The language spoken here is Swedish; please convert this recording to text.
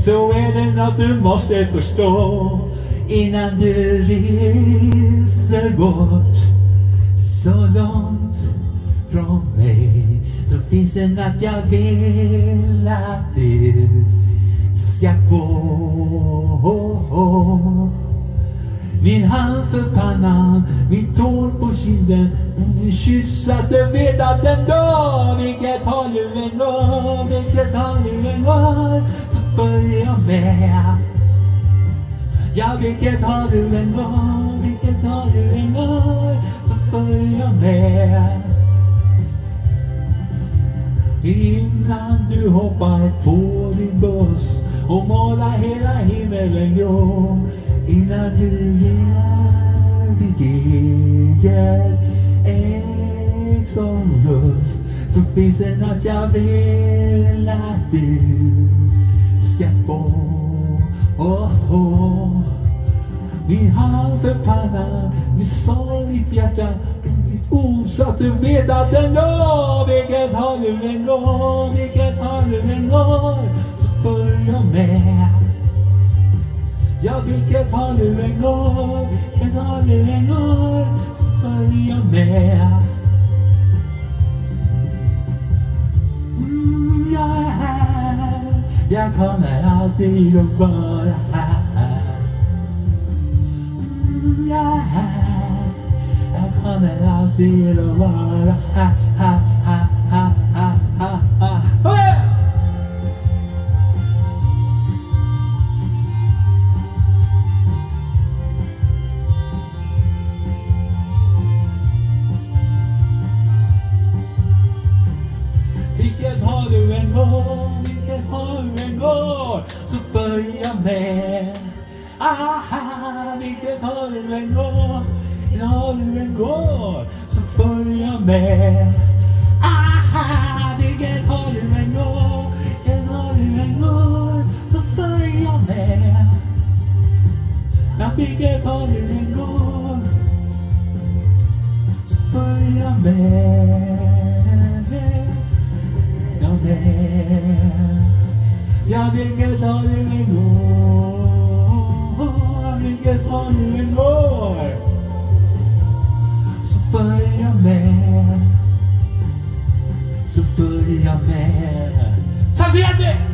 så är det något du måste förstå. Innan du reser bort så långt från mig, så finns det något jag vill att du ska få. Min hand för pannan, min tår på kinden, min kyss att du vet att den dag, vilket håll du än går, vilket håll du än går, så följer jag med. Ja, vilket håll du än går, vilket håll du än går, så följer jag med. Innan du hoppar på din buss och målar hela himmelen grå, innan du ger ditt eget exolust, så finns det något jag vill att du ska få. Min hand för pannan, min sorg i hjärtat, mitt ord så att du vet att den når. Vilket håll du än går, vilket håll du än går, så följer jag med. Ja, vilket håll du än går, vilket håll du än går, så följer jag med. Jag är här, jag kommer alltid att vara här. Jag är här, jag kommer alltid att vara här. Vilket har du än går, vilket har du än går, så följer jag med. Aha, vilket har du än går, vilket har du än går, så följer jag med. Aha, vilket har du än går, vilket har du än går, så följer jag med. Ja, vilket har du än går, så följer jag med. Ja, vilket har du än går, vilket har du än går, så följer jag med, så följer jag med. Tack så hjärtligt!